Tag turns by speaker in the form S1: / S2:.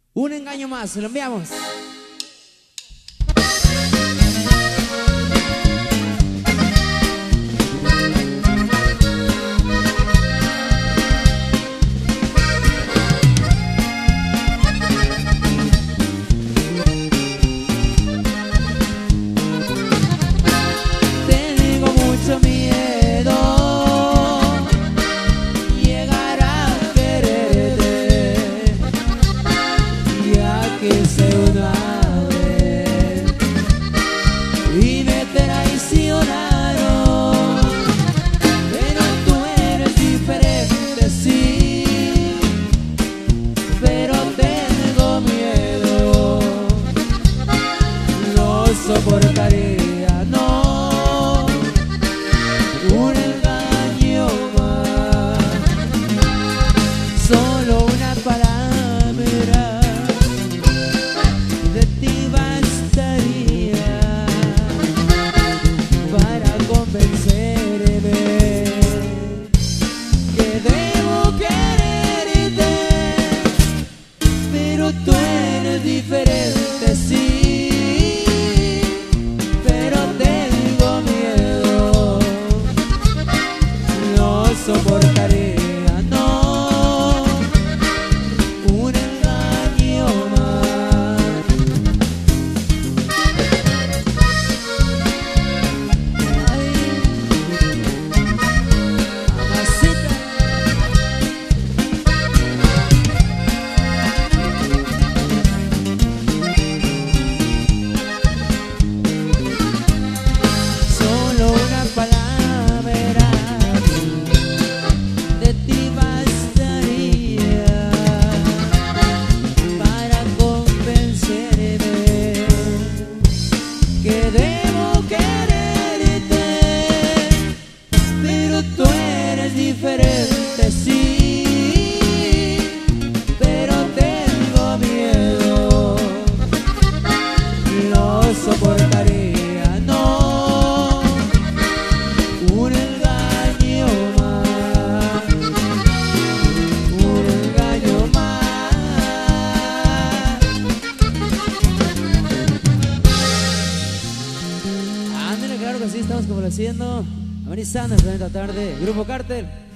S1: Un engaño más, se lo enviamos.
S2: Tengo mucho miedo llegar a quererte, ya que sé una vez y me traicionaron. Pero tú eres diferente, sí, pero tengo miedo, no soportaría, no, un engaño más. Solo una palabra de ti bastaría para convencerme que debo quererte. Pero tú eres diferente, sí, pero tengo miedo, no soportaría, no, un engaño más. Ay, mamacita. Solo una palabra de ti bastaría para convencerme que debo quererte. Pero tú eres diferente, sí, pero tengo miedo, no soportaría, no, un engaño más, un engaño más.
S1: Ándale, claro que sí, estamos complaciendo. Amenizando el planeta tarde. Grupo Cártel.